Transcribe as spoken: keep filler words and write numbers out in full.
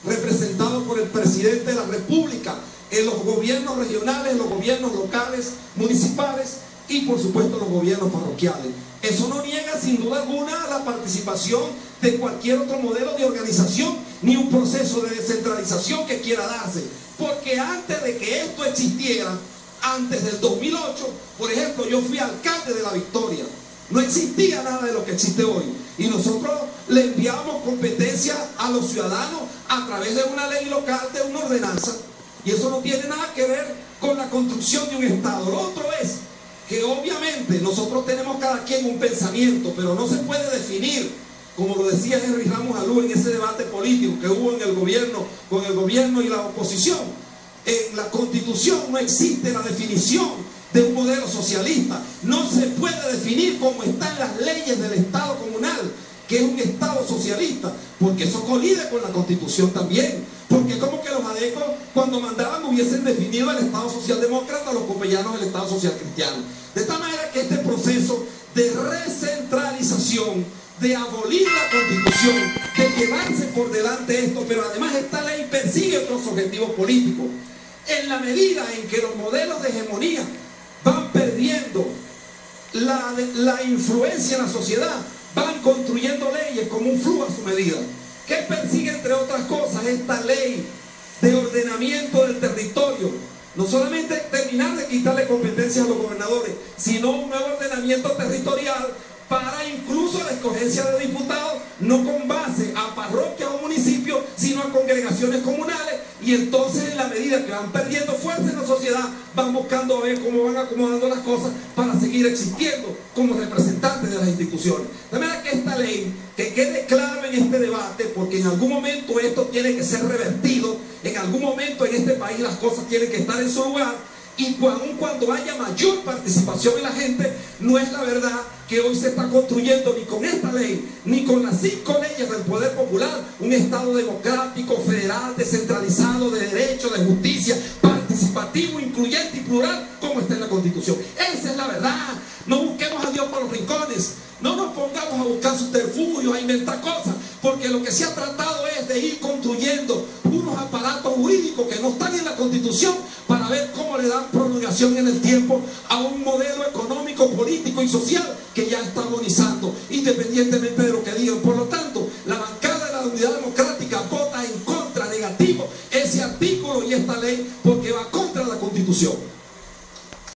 representado por el presidente de la República, en los gobiernos regionales, en los gobiernos locales, municipales y por supuesto los gobiernos parroquiales. Eso no niega sin duda alguna la participación de cualquier otro modelo de organización ni un proceso de descentralización que quiera darse, porque antes de que esto existiera, antes del dos mil ocho, por ejemplo, yo fui alcalde de La Victoria. No existía nada de lo que existe hoy. Y nosotros le enviábamos competencia a los ciudadanos a través de una ley local, de una ordenanza. Y eso no tiene nada que ver con la construcción de un Estado. Lo otro es que obviamente nosotros tenemos cada quien un pensamiento, pero no se puede definir, como lo decía Henry Ramos Alú en ese debate político que hubo en el gobierno, con el gobierno y la oposición. En la Constitución no existe la definición de un modelo socialista. No se puede definir como están las leyes del Estado comunal, que es un Estado socialista, porque eso colide con la Constitución también. Porque como que los adecos, cuando mandaban, hubiesen definido el Estado socialdemócrata, los copellanos del Estado social cristiano. De tal manera que este proceso de recentralización, de abolir la Constitución, de llevarse por delante esto, pero además esta ley persigue otros objetivos políticos. En la medida en que los modelos de hegemonía van perdiendo la, la influencia en la sociedad, van construyendo leyes como un flujo a su medida. ¿Qué persigue, entre otras cosas, esta ley de ordenamiento del territorio? No solamente terminar de quitarle competencias a los gobernadores, sino un nuevo ordenamiento territorial para incluso la escogencia de diputados, no con base a parroquias o municipios, sino a congregaciones comunales. Y entonces, en la medida que van perdiendo fuerza en la sociedad, van buscando a ver cómo van acomodando las cosas para seguir existiendo como representantes de las instituciones. De manera que esta ley, que quede claro en este debate, porque en algún momento esto tiene que ser revertido, en algún momento en este país las cosas tienen que estar en su lugar, y aun cuando haya mayor participación en la gente, no es la verdad que hoy se está construyendo ni con esta ley, ni con las cinco leyes del poder popular, un Estado democrático, federal, descentralizado, de derecho, de justicia, participativo, incluyente y plural, como está en la Constitución. Esa es la verdad. No busquemos a Dios por los rincones, no nos pongamos a buscar subterfugios, a inventar cosas, porque lo que se ha tratado es de ir construyendo unos aparatos jurídicos que no están en la Constitución para ver cómo le dan prolongación en el tiempo a un modelo económico, político y social que ya está agonizando, independientemente de lo que digan. Por lo tanto,